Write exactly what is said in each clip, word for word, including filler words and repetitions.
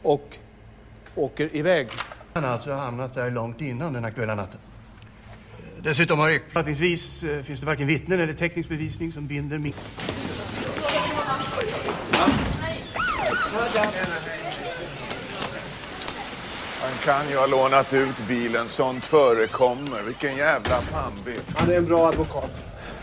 och åker iväg. Han har alltså hamnat där långt innan den aktuella natten. Dessutom har uppfattningsvis eh, finns det varken vittnen eller teknisk bevisning som binder min... Han kan ju ha lånat ut bilen, sånt förekommer. Vilken jävla pannbiff. Han är en bra advokat.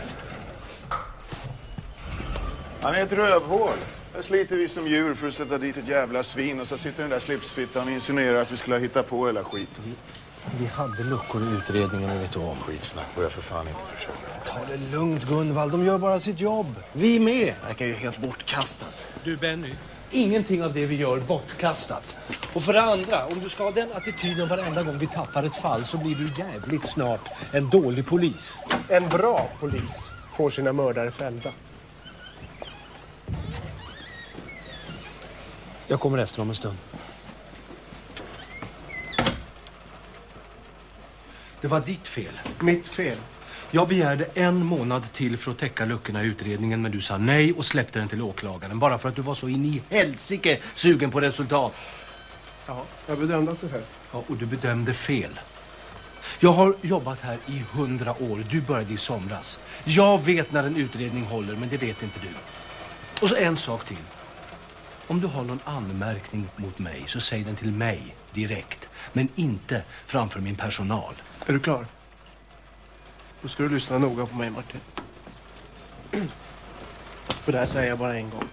Han är ett rövhål. Här sliter vi som djur för att sätta dit ett jävla svin och så sitter den där slipsfittan och insinuerar att vi skulle ha hittat på hela skiten. Vi hade luckor i utredningen och vet du om. Skitsnack, börjar för fan inte försöka. Ta det lugnt Gunvald, de gör bara sitt jobb. Vi med. Det verkar ju helt bortkastat. Du Benny, ingenting av det vi gör bortkastat. Och för det andra, om du ska ha den attityden varenda gång vi tappar ett fall så blir du jävligt snart en dålig polis. En bra polis får sina mördare fällda. Jag kommer efter om en stund. Det var ditt fel. Mitt fel. Jag begärde en månad till för att täcka luckorna i utredningen, men du sa nej och släppte den till åklagaren. Bara för att du var så in i helsike sugen på resultat. Ja, jag bedömde att du höll. Ja, och du bedömde fel. Jag har jobbat här i hundra år. Du började i somras. Jag vet när en utredning håller, men det vet inte du. Och så en sak till. Om du har någon anmärkning mot mig så säg den till mig direkt. Men inte framför min personal. Är du klar? Då ska du lyssna noga på mig, Martin. För det här säger jag bara en gång.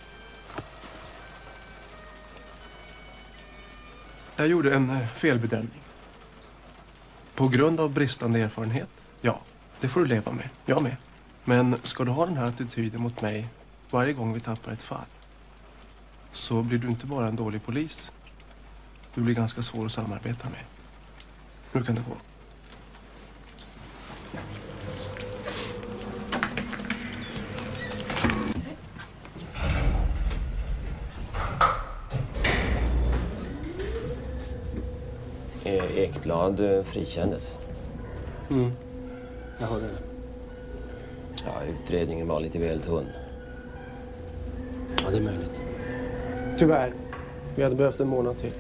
Jag gjorde en eh, felbedömning. På grund av bristande erfarenhet. Ja, det får du leva med. Jag med. Men ska du ha den här attityden mot mig varje gång vi tappar ett fall så blir du inte bara en dålig polis. Du blir ganska svår att samarbeta med. Hur kan det gå? Ekblad frikändes. Mm, jag hörde det. Ja, utredningen var lite väl tunn. Ja, det är möjligt. Tyvärr. Vi hade behövt en månad till.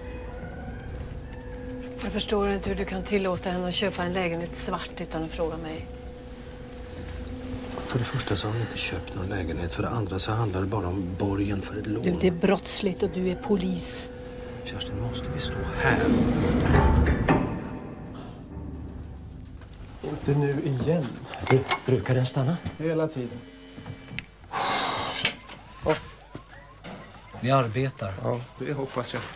Jag förstår inte hur du kan tillåta henne att köpa en lägenhet svart utan att fråga mig. För det första så har hon inte köpt någon lägenhet. För det andra så handlar det bara om borgen för ett lån. Du, det är brottsligt och du är polis. Kerstin, måste vi stå här? Inte nu igen. Bru brukar den stanna? Hela tiden. Oh. Vi arbetar. Ja, det hoppas jag.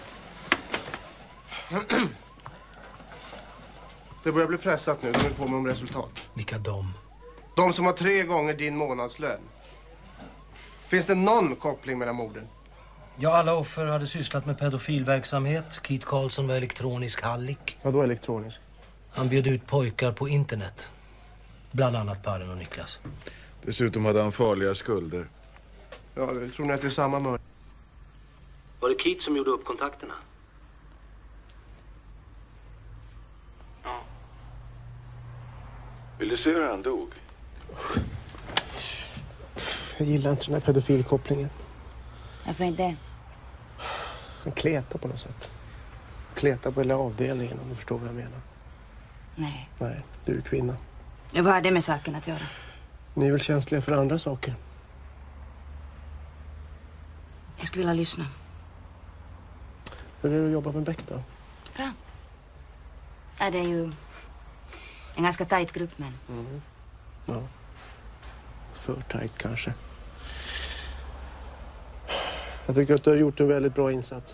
Det börjar bli pressat nu. De är på med om resultat. Vilka de? De som har tre gånger din månadslön. Finns det någon koppling mellan morden? Ja, alla offer hade sysslat med pedofilverksamhet. Keith Karlsson var elektronisk hallick. Vad då elektronisk? Han bjöd ut pojkar på internet. Bland annat Paren och Niklas. Dessutom hade han farliga skulder. Ja, tror ni att det är samma mördare? Var det Keith som gjorde upp kontakterna? Ja. Vill du se hur han dog? Jag gillar inte den här pedofilkopplingen. Varför inte? En kleta på något sätt. Kleta på hela avdelningen om du förstår vad jag menar. Nej. Nej, du är kvinna. Vad har det med saken att göra? Ni är väl känsliga för andra saker? Jag skulle vilja lyssna. Hur är det att jobba med Beck då? Bra. Ja, det är ju en ganska tajt grupp, men... Mm. Ja. För tajt kanske. Jag tycker att du har gjort en väldigt bra insats.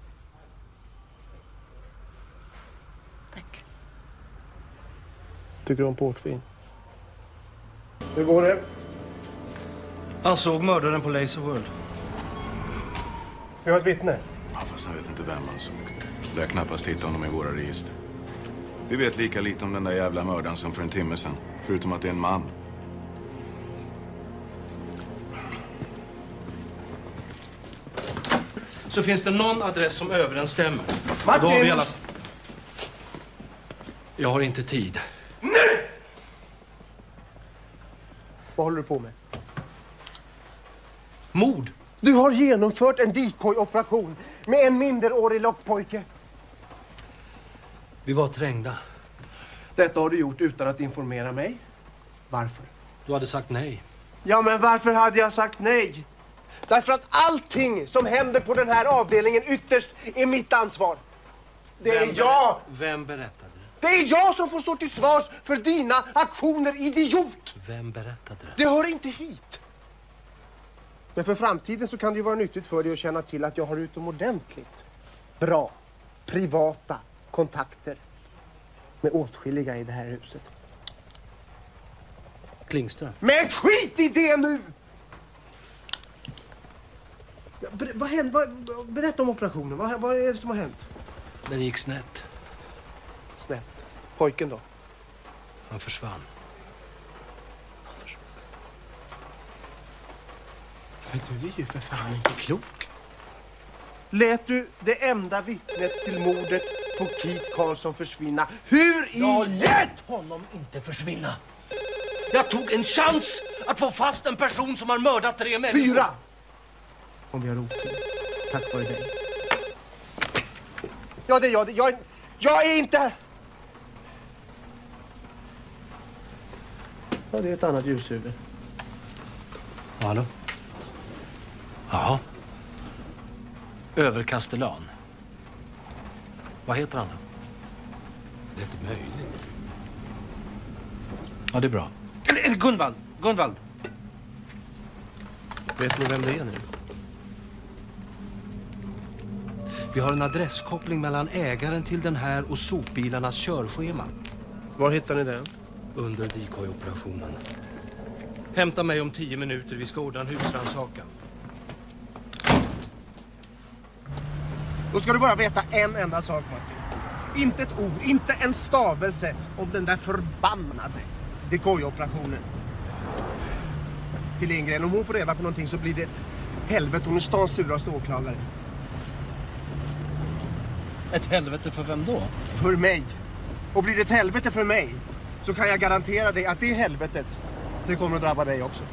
Tack. Tycker du om portvin? Hur går det? Han såg mördaren på Laser World. Vi har ett vittne. Ja, fast han vet inte vem han såg. Lär knappast hitta honom i våra register. Vi vet lika lite om den där jävla mördaren som för en timme sedan. Förutom att det är en man. Så finns det någon adress som överensstämmer. Martin! Då har vi alla... Jag har inte tid. Nej! Vad håller du på med? Mord. Du har genomfört en decoy-operation med en minderårig lockpojke. Vi var trängda. Detta har du gjort utan att informera mig. Varför? Du hade sagt nej. Ja, men varför hade jag sagt nej? Därför att allting som händer på den här avdelningen ytterst är mitt ansvar. Det är Vem jag! Vem berättade det? Det är jag som får stå till svars för dina aktioner, idiot! Vem berättade det? Det hör inte hit. Men för framtiden så kan det ju vara nyttigt för dig att känna till att jag har utomordentligt bra privata kontakter med åtskilliga i det här huset. Klingström. Men skit i det nu! Ber- vad hände? Vad, berätta om operationen. Vad, vad är det som har hänt? Den gick snett. Snett. Pojken då? Han försvann. Men du är ju för fan inte klok. Lät du det enda vittnet till mordet på Keith Carlson försvinna? Hur i... Jag lät honom inte försvinna. Jag tog en chans att få fast en person som har mördat tre människor. Fyra! Om vi har otur. Tack vare dig. Ja, det är jag. Det- Jag, jag är inte... Ja, det är ett annat ljushuvud. Hallå? Jaha. Överkastellan. Vad heter han då? Det är inte möjligt. Ja, det är bra. Eller, eller Gunvald. Gunvald. Vet ni vem det är nu? Vi har en adresskoppling mellan ägaren till den här och sopbilarnas körschema. Var hittar ni den? Under decoy-operationen. Hämta mig om tio minuter. Vi ska ordna en husrannsakan. Då ska du bara veta en enda sak, Martin. Inte ett ord, inte en stavelse om den där förbannade decoy-operationen. Till Lindgren, om hon får reda på någonting så blir det ett helvete. Hon är stans suraste åklagare. Ett helvete för vem då? För mig. Och blir det ett helvete för mig så kan jag garantera dig att det helvetet, det kommer att drabba dig också.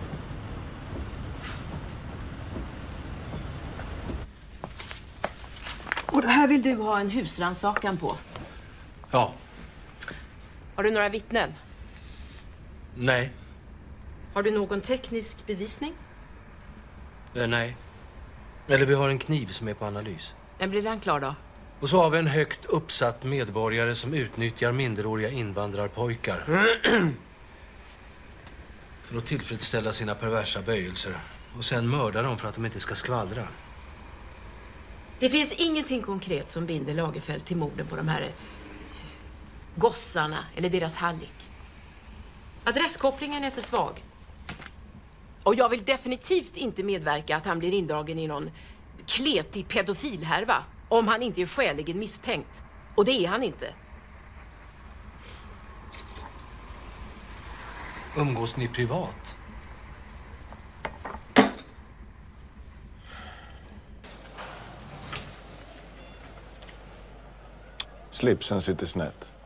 Och det här vill du ha en husrannsakan på? Ja. Har du några vittnen? Nej. Har du någon teknisk bevisning? Eh, nej. Eller vi har en kniv som är på analys. När blir den klar då? Och så har vi en högt uppsatt medborgare som utnyttjar minderåriga invandrarpojkar. För att tillfredsställa sina perversa böjelser. Och sen mörda dem för att de inte ska skvallra. Det finns ingenting konkret som binder Lagerfeld till morden på de här gossarna eller deras hallick. Adresskopplingen är för svag. Och jag vill definitivt inte medverka att han blir indragen i någon kletig pedofilhärva om han inte är skäligen misstänkt. Och det är han inte. Umgås ni privat? Slipsen sitter snett.